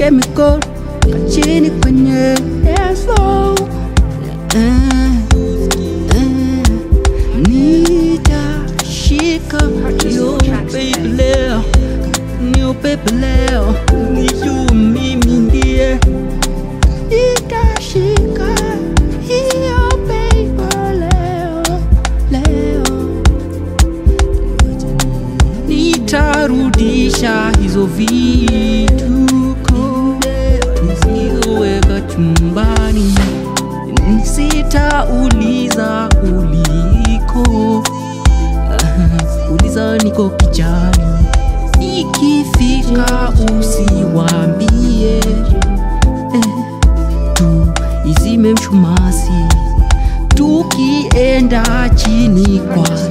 Tuweke mikono chini kwenye dance floor. Nitashika yo baby leo, new baby leo, nijue mimi ndiye. Nitashika hiyo baby leo, nitarudisha hizo vituko nisiweka chumbani. Sitauliza uliko, uliza niko kijani. Ikifika usiwambie, tu izime mshumasi tukienda chini kwa